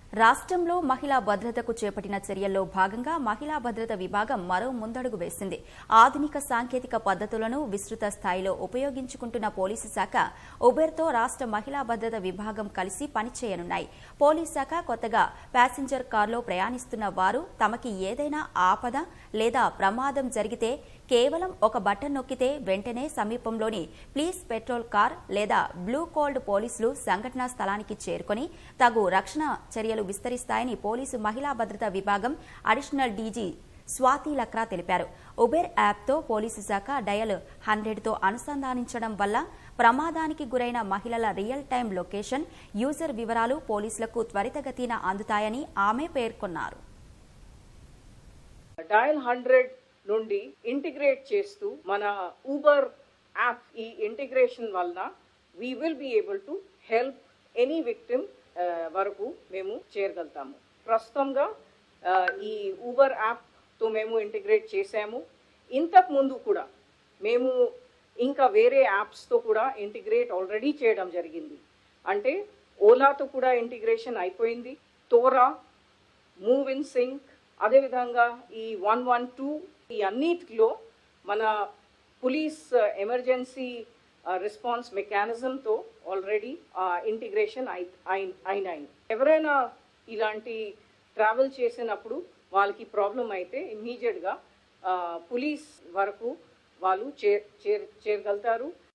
రాష్ట్రంలో మహిళా భద్రతకు చేపట్టిన చర్యల్లో భాగంగా మహిళా భద్రత విభాగం మరో ముందడుగు వేసింది. ఆధునిక సాంకేతిక పద్ధతులను విస్తృత స్థాయిలో ఉపయోగించుకుంటున్న పోలీసు శాఖ ఉబెర్తో రాష్ట్ర మహిళా భద్రత విభాగం కలిసి పనిచేయనున్నాయి. పోలీసు శాఖ కొత్తగా ప్యాసింజర్ కారులో ప్రయాణిస్తున్న వారు తమకి ఏదైనా ఆపద లేదా ప్రమాదం జరిగితే కేవలం ఒక బటన్ నొక్కితే వెంటనే సమీపంలోని ప్లీజ్ పెట్రోల్ కార్ లేదా బ్లూ కోల్డ్ పోలీసులు సంఘటనా స్థలానికి చేరుకుని తగు రక్షణ చర్యలు విస్తరిస్తాయని పోలీసు మహిళా భద్రతా విభాగం అడిషనల్ డీజీ స్వాతి లక్రా తెలిపారు. ఉబెర్ యాప్తో పోలీసు శాఖ డయల్ 100తో అనుసంధానించడం వల్ల ప్రమాదానికి గురైన మహిళల రియల్ టైం లొకేషన్, యూజర్ వివరాలు పోలీసులకు త్వరితగతిన అందుతాయని ఆమె పేర్కొన్నారు. డయల్ 100 నుండి ఇంటిగ్రేట్ చేస్తూ మన ఊబర్ యాప్ ఈ ఇంటిగ్రేషన్ వలన we will be able to help any victim వరకు మేము చేరగలుగుతాము. ప్రస్తుతంగా ఈ ఊబర్ యాప్తో మేము ఇంటిగ్రేట్ చేసాము. ఇంతకు ముందు కూడా మేము ఇంకా వేరే యాప్స్తో కూడా ఇంటిగ్రేట్ ఆల్రెడీ చేయడం జరిగింది. అంటే ఓలాతో కూడా ఇంటిగ్రేషన్ అయిపోయింది, తోరా, మూవ్ ఇన్ సింక్, అదేవిధంగా ఈ 112 ఈ అన్నిటిలో మన పోలీస్ ఎమర్జెన్సీ రెస్పాన్స్ మెకానిజంతో ఆల్రెడీ ఇంటిగ్రేషన్ అయినాయి. ఎవరైనా ఇలాంటి ట్రావెల్ చేసినప్పుడు వాళ్ళకి ప్రాబ్లం అయితే ఇమ్మీడియట్గా పోలీస్ వరకు వాళ్ళు చేరగలుగుతారు.